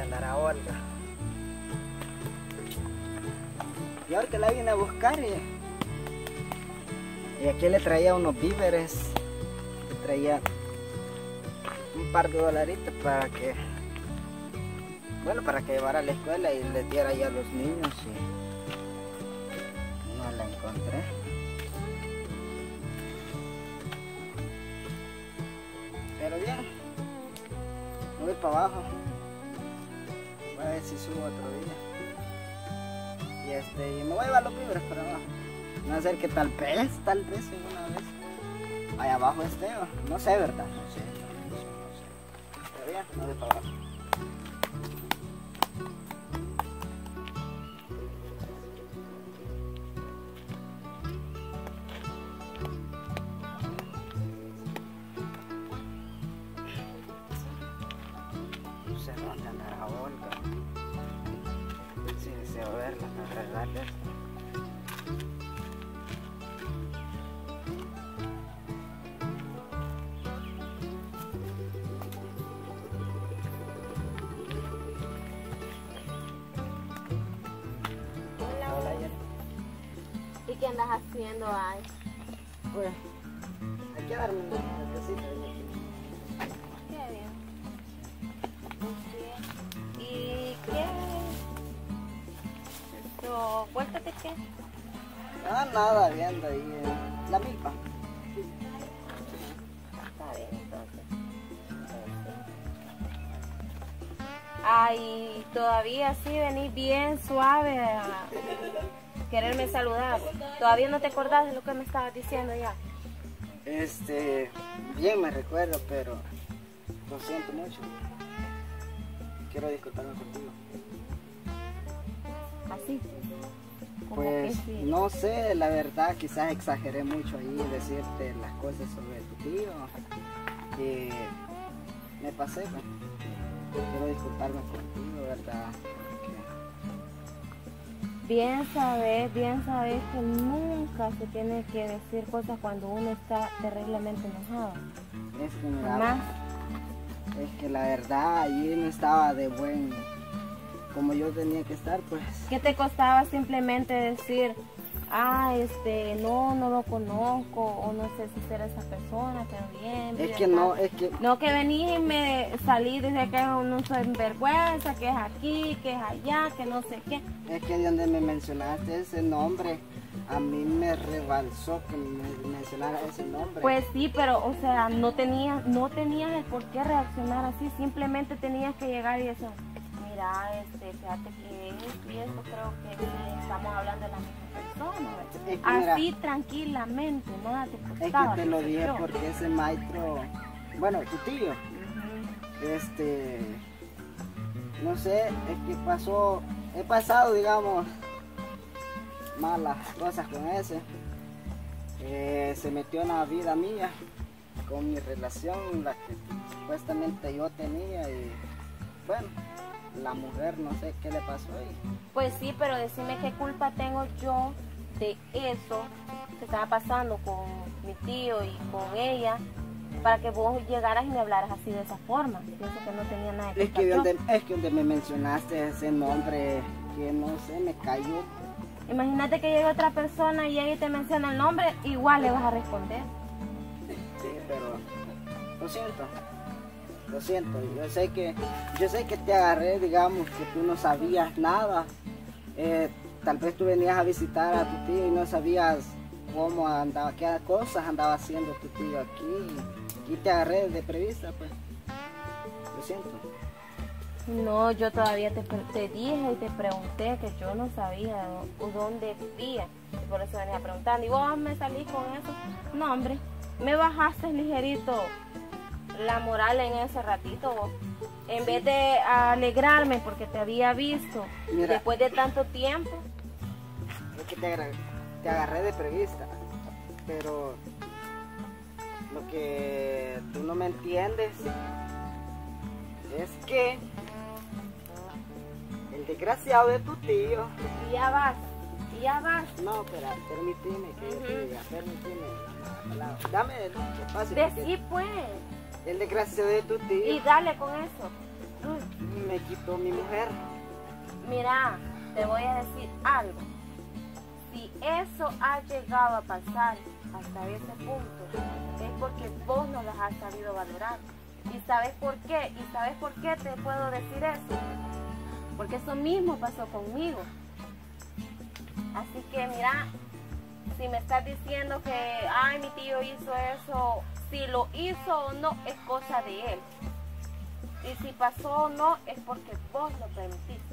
andar a Olga. Y ahora que la vine a buscar y aquí le traía unos víveres, le traía un par de dolaritos para que, bueno, para que llevara a la escuela y les diera ya a los niños y no la encontré. Pero bien, me voy para abajo, voy a ver si subo otro día. Y me voy a llevar los víveres para abajo. No sé que tal vez una vez allá abajo no sé, ¿verdad? No sé. Pero bien, me voy para abajo. No sé dónde andará Olga. Si deseo verla, no regalarles. ¿Y qué andas haciendo ahí? Pues, hay que darme una vueltecita. Qué bien. ¿Y qué? Esto, ¿vuéltate qué? Nada, viendo ahí la milpa. Está bien, entonces. Ay, todavía sí venís bien suave a quererme saludar. ¿Todavía no te acordás de lo que me estabas diciendo ya? Bien me recuerdo, pero lo siento mucho. Quiero disculparme contigo. ¿Así? ¿Cómo Pues que sí? no sé, la verdad, quizás exageré mucho ahí decirte las cosas sobre tu tío. Y me pasé, pues. Quiero disculparme contigo, ¿verdad? Bien sabes que nunca se tiene que decir cosas cuando uno está terriblemente enojado. Es que Jamás. Es que la verdad, allí no estaba de buen como yo tenía que estar, pues. ¿Qué te costaba simplemente decir, no lo conozco, o no sé si será esa persona, pero bien? Es que no, No que venís y me salí desde que no soy vergüenza, que es aquí, que es allá, que no sé qué. Es que donde me mencionaste ese nombre, a mí me rebalsó que me mencionara ese nombre. Pues sí, pero o sea, no tenías el por qué reaccionar así, simplemente tenías que llegar y decir, mira, fíjate que esto y esto, creo que estamos hablando de la misma persona. Es que así mira, tranquilamente, nada te es costaba. que te lo dije porque ese maestro, bueno, tu tío, no sé, es que he pasado, digamos, malas cosas con ese. Se metió en la vida mía, con mi relación, la que supuestamente yo tenía y bueno, la mujer no sé qué le pasó ahí. Pues sí, pero decime qué culpa tengo yo de eso que estaba pasando con mi tío y con ella, para que vos llegaras y me hablaras así de esa forma. Pienso que no tenía nada de culpa. Es que donde me mencionaste ese nombre, que no sé, me cayó. Imagínate que llegue otra persona y ella te menciona el nombre, igual le vas a responder. Sí, pero lo siento, yo sé que te agarré, digamos, que tú no sabías nada. Tal vez tú venías a visitar a tu tío y no sabías cómo andaba, qué cosas andaba haciendo tu tío aquí. Y te agarré de prevista, pues. Lo siento. No, yo todavía te dije y te pregunté que yo no sabía dónde vivía. Y por eso venía preguntando. ¿Y vos me salís con eso? No, hombre, me bajaste ligerito la moral en ese ratito vos. En vez de alegrarme porque te había visto. Mira, después de tanto tiempo. Es que te agarré de prevista. Pero lo que tú no me entiendes es que el desgraciado de tu tío. Y ya vas. No, espera, permíteme que yo te diga, permíteme. Dame el espacio. Decí pues. El desgraciado de tu tío. Y dale con eso. me quitó mi mujer. Mira, te voy a decir algo. Si eso ha llegado a pasar hasta ese punto, es porque vos no las has sabido valorar. ¿Y sabes por qué? ¿Y sabes por qué te puedo decir eso? Porque eso mismo pasó conmigo. Así que mira, si me estás diciendo que, ay, mi tío hizo eso, si lo hizo o no es cosa de él. Y si pasó o no es porque vos lo permitiste.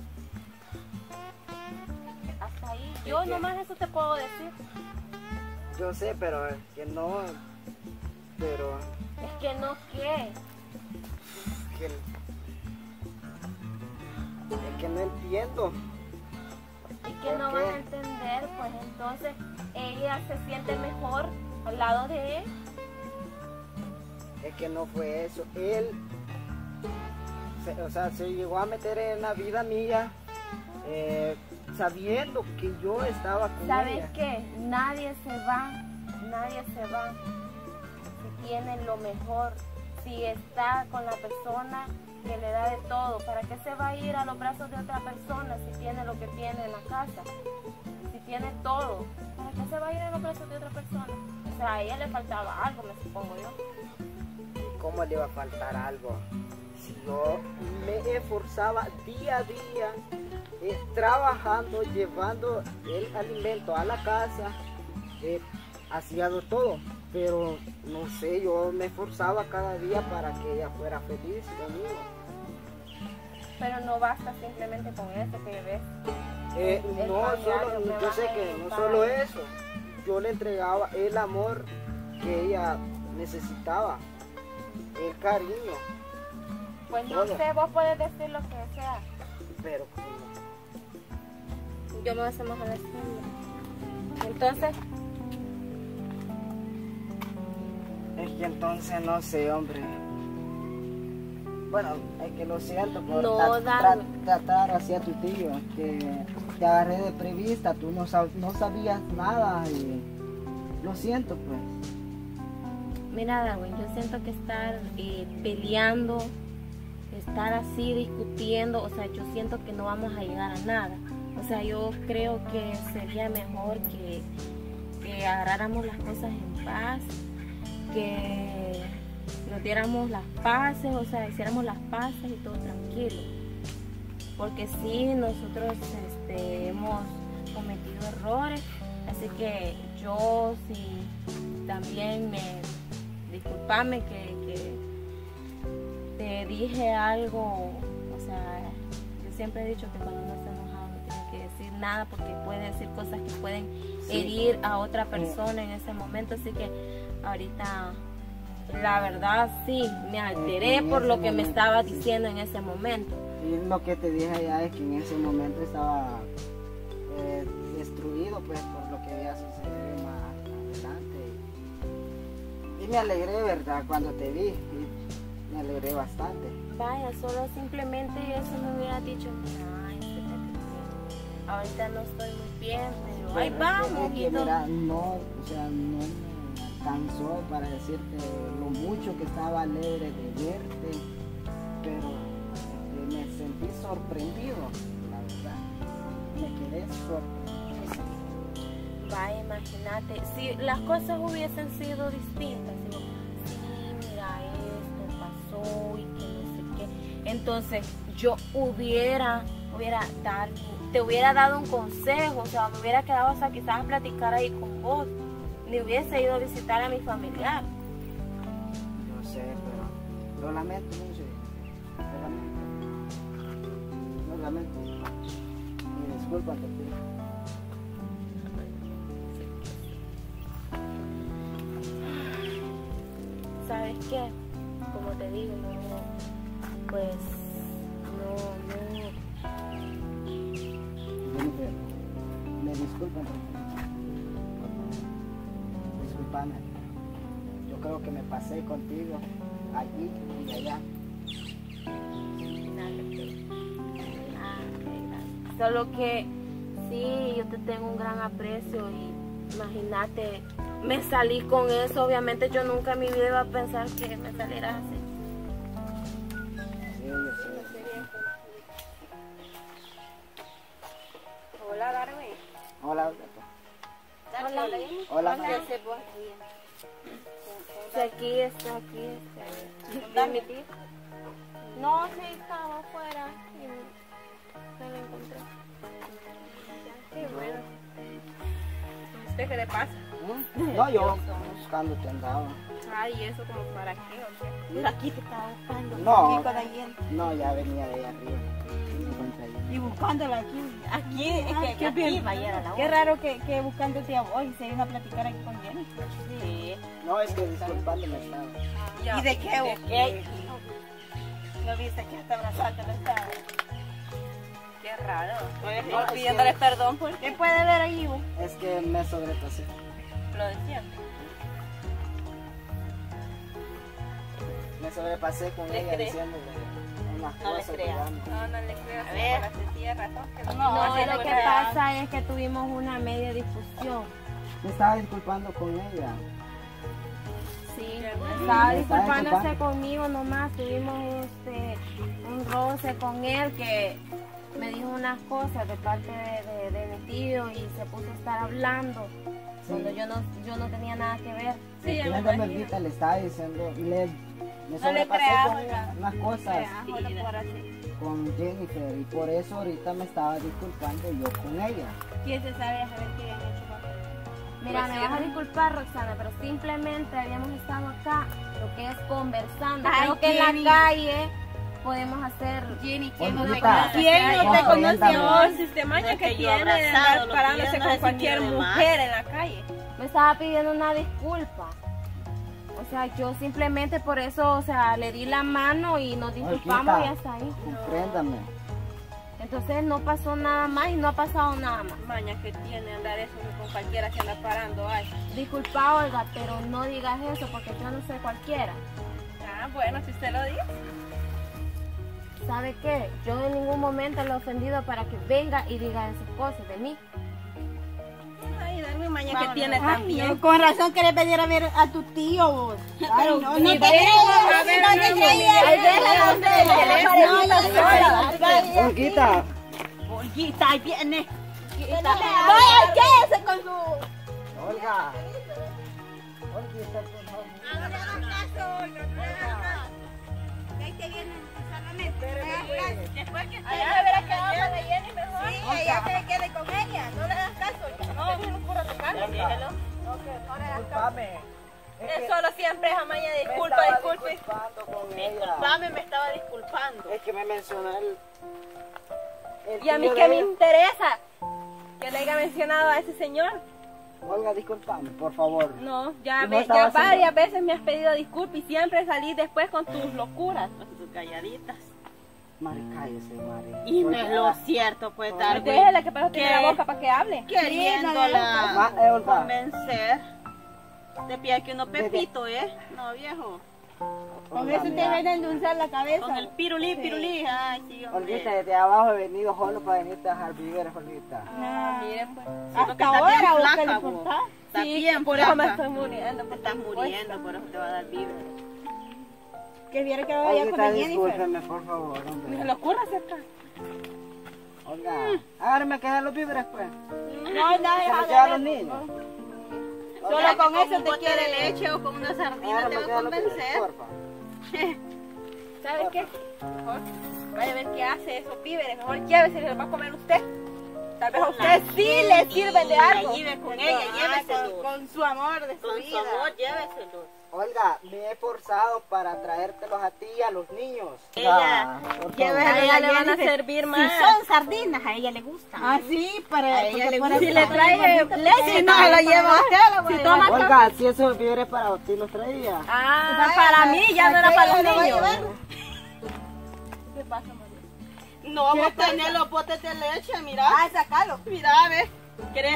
Hasta ahí, yo nomás eso te puedo decir. Yo sé, pero es que no, pero... Es que no, ¿qué? Es que no entiendo. Y que no van a entender, pues entonces ella se siente mejor al lado de él. Es que no fue eso. Él, se llegó a meter en la vida mía sabiendo que yo estaba con ¿Sabes ella. qué? Nadie se va si tiene lo mejor, si está con la persona que le da de todo. ¿Para qué se va a ir a los brazos de otra persona si tiene lo que tiene en la casa? Si tiene todo, ¿para qué se va a ir a los brazos de otra persona? O sea, a ella le faltaba algo, me supongo yo. ¿Y cómo le iba a faltar algo? Si yo me esforzaba día a día, trabajando, llevando el alimento a la casa, hacía de todo. Pero no sé, yo me esforzaba cada día para que ella fuera feliz conmigo. Pero no basta simplemente con eso que ves. Yo sé que no solo eso, yo le entregaba el amor que ella necesitaba, el cariño. Pues no sé, vos puedes decir lo que sea. Pero yo me voy a hacer más a la espalda. Entonces, es que entonces no sé, hombre. Bueno, es que lo siento por no, tratar hacia tu tío, que te agarré de prevista, tú no sabías nada y lo siento pues. Mira, Darwin, yo siento que estar peleando, estar así discutiendo, o sea, yo siento que no vamos a llegar a nada. O sea, yo creo que sería mejor que agarráramos las cosas en paz, que nos diéramos las paces, o sea, hiciéramos las paces y todo tranquilo. Porque sí, nosotros hemos cometido errores, así que yo sí también disculpame que te dije algo, o sea, yo siempre he dicho que cuando uno está enojado no tiene que decir nada porque puede decir cosas que pueden herir a otra persona en ese momento, así que ahorita la verdad sí, me alteré por lo que me estaba diciendo en ese momento. Y lo que te dije ya es que en ese momento estaba destruido pues por lo que había sucedido más adelante. Y me alegré, ¿verdad? Cuando te vi, y me alegré bastante. Vaya, solo simplemente eso me hubiera dicho, ahorita no estoy muy bien, pero ahí vamos. Que mira, no me alcanzó para decirte lo mucho que estaba alegre de verte, pero me sentí sorprendido, la verdad. Me quedé sorprendido. Vaya, imagínate, si las cosas hubiesen sido distintas, digo, sí, mira, esto pasó y que no sé qué, entonces yo te hubiera dado un consejo, o sea, me hubiera quedado hasta quizás a platicar ahí con vos, ni hubiese ido a visitar a mi familiar. Yo sé, pero lo lamento mucho, lo lamento, y discúlpate, tío. ¿Sabes qué? Como te digo, pues Jennifer, me disculpan. Disculpame. Yo creo que me pasé contigo allí y allá. Solo que sí, yo te tengo un gran aprecio y imagínate, me salí con eso, obviamente yo nunca en mi vida iba a pensar que me salieras así. Sí, yo sé. Hola, Olga. Hola. Hola. ¿Qué haces vos aquí? Aquí está. ¿De mi tío? No, sí, estaba afuera y no lo encontré. Qué bueno. ¿Usted qué le pasa? No, yo buscándote andaba. Ay, ¿eso como para qué o qué? Mira, aquí te estaba buscando. No. Aquí con la gente. No, ya venía de allá arriba. Sí, me encontré allá. Y buscándola aquí. Aquí, es que aquí va a llegar a la Qué hora. raro que buscándote a vos y se iban a platicar aquí con Jenny. Sí. No, es que disculpándome estaba. ¿Y de qué? ¿De qué? ¿No viste que hasta abrazarte no estaba? Qué raro. No, es Pidiéndole que- perdón por ¿Qué puede ver ahí vos? Es que me sobrepasé. lo de siempre. Me sobrepasé con ¿Le ella crees? diciéndole unas No le cosas. creas. digamos. No le creo. A ver. Por la sencilla razón que no. No, No, sí, lo no que creo. pasa es que tuvimos una media discusión. Me estaba disculpando con ella. Sí, estaba disculpándose disculpando. conmigo nomás. Tuvimos un roce con él que me dijo unas cosas de parte de mi tío y se puso a estar hablando cuando yo no tenía nada que ver. Sí, ya me de imagino. Melvita le estaba diciendo, me No le sobrepasé creas, con oiga. unas cosas Sí, con Jennifer y por eso ahorita me estaba disculpando yo con ella. ¿quién se sabe a saber qué habían hecho? Mira, Pues me sí, vas a ¿no? disculpar, Roxana, pero simplemente habíamos estado acá, lo que es conversando. Ay, Creo que en Jenny. la calle podemos hacer. Jenny, ¿quién no te ¿quién conoce? no te conoce Compréndame. a vos? El sistema que tiene de andar parándose con cualquier mujer en la calle. Me estaba pidiendo una disculpa. O sea, yo simplemente por eso, o sea, le di la mano y nos disculpamos Olguita, y hasta ahí. Compréndame. Entonces no pasó nada más y no ha pasado nada más. Maña que tiene andar eso con cualquiera se anda parando. Ay. Disculpa, Olga, pero no digas eso porque yo no soy cualquiera. Ah, bueno, si usted lo dice. ¿Sabe qué? Yo en ningún momento le he ofendido para que venga y diga esas cosas de mí. Ay, darme maña que Vámonos. tiene Ay, también. con razón querés venir a ver a tu tío vos. Ay, no, no ni te ver, creas, a ver, no te no, creas. ay, déjala usted, Olguita, Olguita, ahí viene. Vaya, quédese con su... Olga. Olguita, por favor. Después que Allá verá que habla de Jenny mejor. sí, ella se quede con ella, no le hagas caso. No, no ocurra tocarme, déjelo. Disculpame. Él solo siempre es amaña de disculpa, Me estaba disculpe. disculpando con ella. Disculpame, me estaba disculpando. Es que me mencionó el Y a mí tío qué de me ella. interesa que le haya mencionado a ese señor. Olga, disculpame, por favor. No, ya, No estaba ya haciendo- varias veces me has pedido disculpas y siempre salís después con tus locuras, con tus calladitas. Mari, cállese, Mari. Y Porque- no es lo cierto, pues, Ay, Darwin. Déjela que para tiene ¿Qué? la boca para que hable. Queriéndola Olga. convencer. Te pide que uno pepito, ¿eh? No, viejo. Con Olga, eso te mira. ven a endulzar la cabeza. Con el pirulí, pirulí. Ay, sí, Olguita, hombre. desde abajo he venido solo para venirte a dejar víveres, Olguita. Ah, miren pues. Hasta ahora vos que le flaca, vos. importás. Está Sí, bien, por eso me flaca. estoy muriendo. Te estás muriendo, por eso te va a dar víveres. Que viera que vaya con Olguita, la Jennifer. discúlpeme, por favor, Ni hombre. se le ocurra acerca. Olga, agárrame que dejar los víveres, pues. No, Se nada, los lleva a los niños. Solo con eso te bote quiere de leche. leche o con una sardina Agárrame te que va a dejar los víveres, convencer. porfa. ¿Sabes qué? Mejor vaya a ver qué hace esos víveres. Mejor llévese, se los va a comer usted. Tal vez a usted sí le sirven de algo. Lleve con ella, lléveselo. Con su amor de su Con su vida. amor, lléveselo. Olga, me he esforzado para traértelos a ti y a los niños. Ella, por lléveselo favor. A ella le van a Jennifer. servir más. Si son sardinas, a ella le gustan. Ah, sí, para ella le porque gusta. Si le trae leche, no se la lleva a usted, la voy a Si llevar. toma Olga, si esos víveres para ti los traía. Ah, para mí ya no era para los niños. ¿Qué pasa, María? No, vos tenés los botes de leche, mira. Ah, sacalo. Mira, a ver. ¿Querés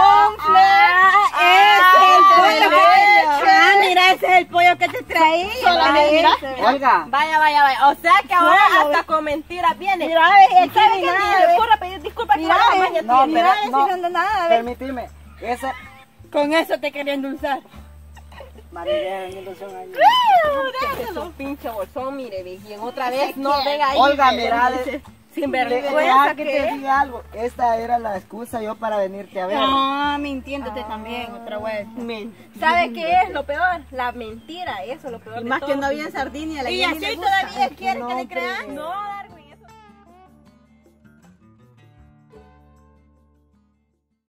Ah, mira, ese es el pollo que te traía. Solamente, mira. Olga, Vaya, vaya, vaya. O sea que ahora Solo, hasta con mentiras viene. Mira, ¿Y sabe que ni le ocurra pedir disculpas por la maña no, tiene? pero no, no, no, nada, permitime. Ese, con eso te quería endulzar. María, en ilusión ahí. Déjalo. Pinche bolsón, mire, ve, y en otra vez no venga ahí. Olga, mira, Sin Deja vergüenza que te diga algo. Esta era la excusa yo para venirte a ver. No, mintiéndote también, otra vez. ¿Sabe qué es lo peor? La mentira, eso es lo peor Y de más todo. que no había en Sardinia, la Y Jenny así le gusta. todavía quiere no que le crean. creo. No,